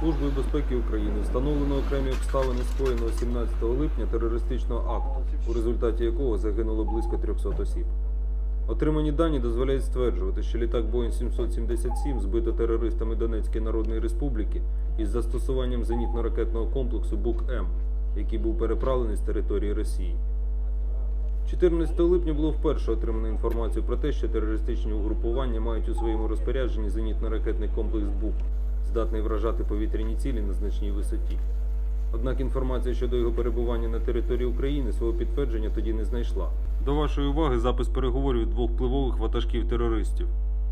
Службою безпеки України встановлено окремі обставини скоєного 17 липня терористичного акту, у результаті якого загинуло близько 300 осіб. Отримані дані дозволяють стверджувати, що літак Boeing 777 збито терористами Донецької Народної Республіки із застосуванням зенітно-ракетного комплексу Бук-М, який був переправлений з території Росії. 14 липня було вперше отримано інформацію про те, що терористичні угрупування мають у своєму розпорядженні зенітно-ракетний комплекс БУК, здатний вражати повітряні цілі на значній висоті. Однак інформація щодо його перебування на території України свого підтвердження тоді не знайшла. До вашої уваги запис переговорів двох впливових ватажків терористів.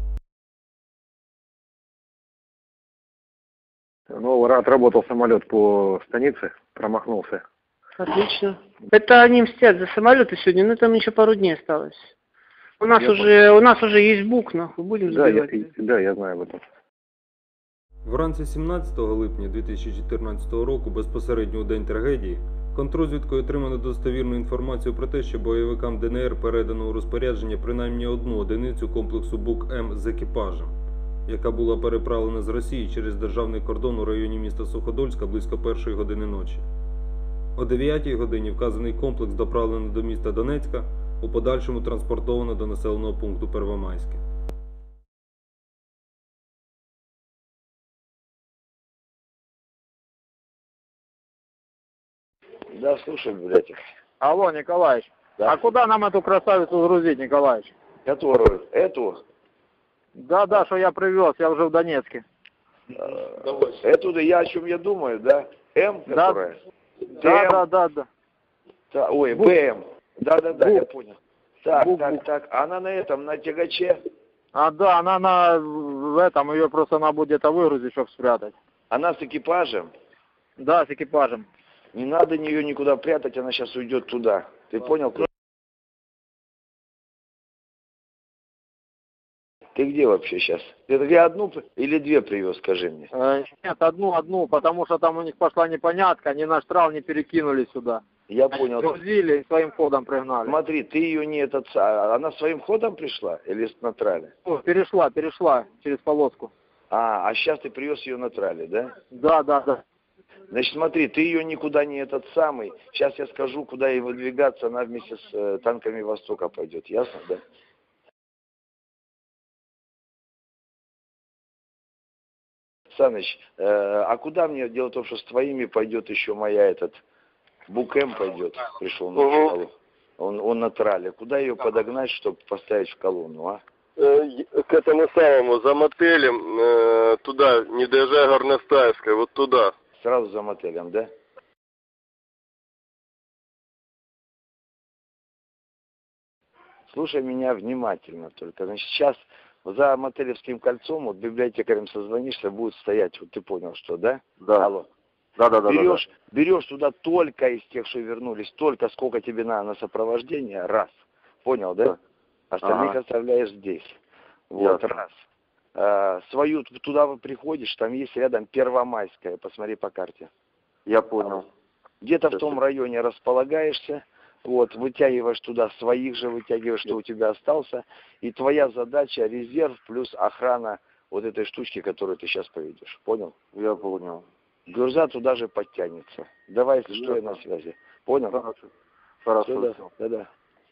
Ну, отработал самолет по станице, промахнулся. Отлично. Это они мстят за самолеты сегодня, но там еще пару дней осталось. У нас уже есть БУК, нахуй, будем забивать. Да, я знаю об этом. Вранці 17 липня 2014 року, безпосередньо у день трагедії, контррозвідкою отримано достовірну інформацію про те, що бойовикам ДНР передано у розпорядження принаймні одну одиницю комплексу Бук-М з екіпажем, яка була переправлена з Росії через державний кордон у районі міста Суходольська близько 1-ї години ночі. О 9-й годині вказаний комплекс доправлено до міста Донецька, у подальшому транспортовано до населеного пункту Первомайське. Да, слушай, блядь. Алло, Николаевич, Да. а куда нам эту красавицу грузить, Николаевич? Которую? Эту? Да, что я привез, я уже в Донецке. Эту, да, о чем я думаю, да? М, Да. которая? Да. Ой, Бук. БМ. Да, Бук. я понял. Так, Бук. так. Она на этом, на тягаче? Да, она в этом, ее просто надо будет где-то выгрузить, чтобы спрятать. Она с экипажем? Да, с экипажем. Не надо ее никуда прятать, она сейчас уйдет туда. Ты понял? Ты где вообще сейчас? Ты одну или две привез, скажи мне? Нет, одну, потому что там у них пошла непонятка, они наш трал не перекинули сюда. Я Они понял. грузили и своим ходом пригнали. Смотри, ты ее не она своим ходом пришла или на трале? Перешла через полоску. А сейчас ты привез ее на трале, да? Да. Значит, смотри, ты ее никуда не Сейчас я скажу, куда ей выдвигаться, она вместе с танками Востока пойдет, ясно, да? Саныч, а куда мне? Дело в том, что с твоими пойдет еще моя Бук-М пойдет, пришел на колонну. Он на трале. Куда ее подогнать, чтобы поставить в колонну, а? К этому самому, за мотелем, туда, не доезжая Горностаевской, вот туда. Сразу за мотелем, да? Слушай меня внимательно только. Значит, сейчас за Мотелевским кольцом, вот библиотекарем созвонишься, будет стоять, вот ты понял, что, да? Да. Алло. Да. Берешь туда только из тех, что вернулись, только сколько тебе надо на сопровождение, раз. Понял, да? Остальных оставляешь здесь. Вот, Ясно. раз. Свою туда приходишь, там есть рядом Первомайская, посмотри по карте. Я понял. Где-то в том районе располагаешься, вот, вытягиваешь туда своих же, вытягиваешь, что у тебя остался, и твоя задача резерв плюс охрана вот этой штучки, которую ты сейчас поведешь. Понял? Я понял. Гюрза туда же подтянется. Давай, если что, я на связи. Понял? Хорошо. Да.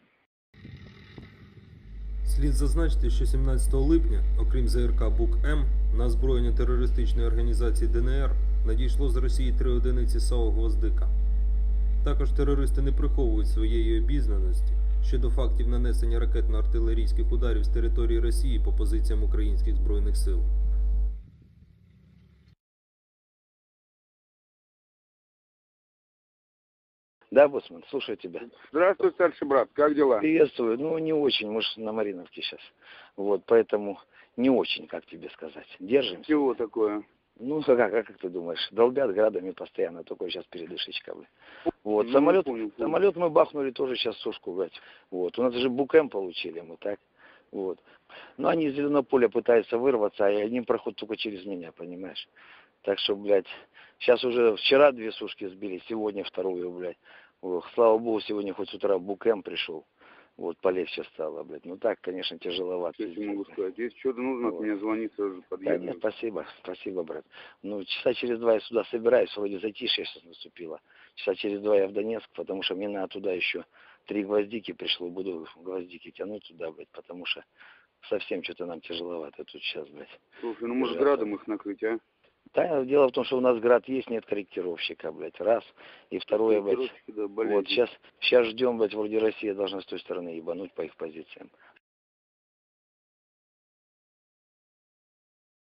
Слід зазначити, що 17 липня, окрім ЗРК Бук-М, на озброєння терористичної організації ДНР надійшло з Росії 3 одиниці САУ «Гвоздика». Також терористи не приховують своєї обізнаності щодо фактів нанесення ракетно-артилерійських ударів з території Росії по позиціям українських збройних сил. Да, боссман, слушаю тебя. Здравствуй, старший брат, как дела? Приветствую. Ну, не очень, мы же на Мариновке сейчас. Вот, поэтому не очень, как тебе сказать. Держимся. Чего такое? Ну, как ты думаешь? Долбят градами постоянно, только сейчас передышечка. Вот, Ну, самолет понял. мы бахнули тоже сейчас сушку, блядь. Вот, у нас же Бук-М получили мы, так? Вот. Но они из зеленого поля пытаются вырваться, а они проходят только через меня, понимаешь? Так что, блядь, сейчас уже вчера 2 сушки сбили, сегодня 2, блядь. Ох, слава богу, сегодня хоть с утра Бук-М пришел. Вот, полегче стало, блядь. Ну так, конечно, тяжеловато. Что я тебе могу сказать? Если что-то нужно, от меня звони, сразу Да подъеду. нет, спасибо, брат. Ну, часа через 2 я сюда собираюсь, вроде затишье сейчас наступило. Часа через 2 я в Донецк, потому что мне надо туда еще 3 гвоздики пришло, буду гвоздики тянуть туда, блядь, потому что совсем что-то нам тяжеловато тут сейчас, блядь. Слушай, ну может градом их накрыть, а? Да, дело в том, что у нас град есть, нет корректировщика, блядь, раз. И второе, блядь, Корректировщики, да, вот сейчас ждем, блядь, вроде Россия должна с той стороны ебануть по их позициям.